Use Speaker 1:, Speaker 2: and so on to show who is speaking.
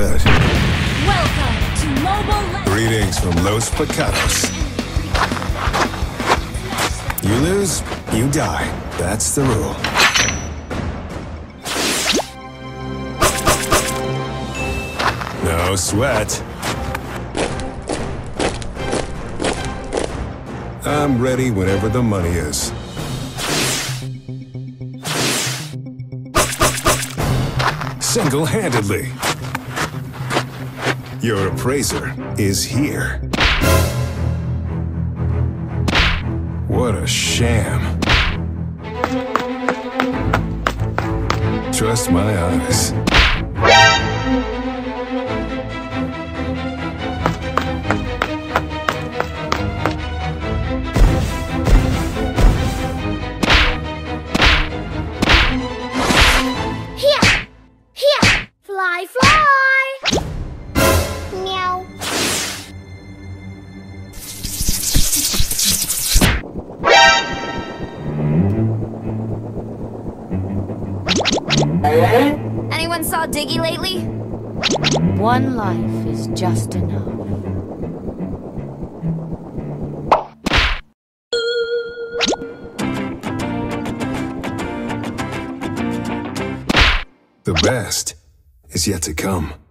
Speaker 1: good.
Speaker 2: Welcome to Mobile Legends.
Speaker 1: Greetings from Los Pecados. You lose, you die. That's the rule. No sweat. I'm ready whenever the money is. Single-handedly. Your appraiser is here. What a sham. Trust my eyes.
Speaker 3: Fly, fly! Meow.
Speaker 2: Anyone saw Diggy lately?
Speaker 4: One life is just enough.
Speaker 1: The best is yet to come.